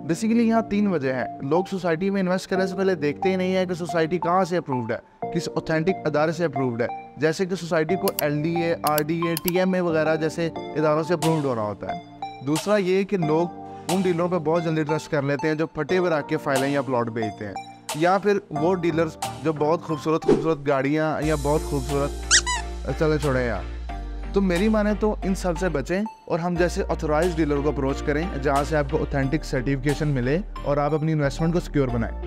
Basically यहाँ 3 वजह हैं। लोग सोसाइटी में इन्वेस्ट करने से पहले देखते ही नहीं है कि सोसाइटी कहाँ से अप्रूव्ड है, किस ऑथेंटिक अदारे से अप्रूव्ड है। जैसे कि सोसाइटी को LDA, RDA, TMA वगैरह जैसे इदारों से अप्रूव्ड होना होता है। दूसरा ये कि लोग उन डीलरों पे बहुत जल्दी ट्रस्ट कर लेते हैं जो फटे हुए रख के फाइलें या प्लॉट बेचते हैं, या फिर वो डीलर्स जो बहुत खूबसूरत गाड़ियाँ या बहुत खूबसूरत चले छोड़े यार। तो मेरी माने तो इन सब से बचें और हम जैसे ऑथोराइज्ड डीलर को अप्रोच करें जहाँ से आपको ऑथेंटिक सर्टिफिकेशन मिले और आप अपनी इन्वेस्टमेंट को सिक्योर बनाएं।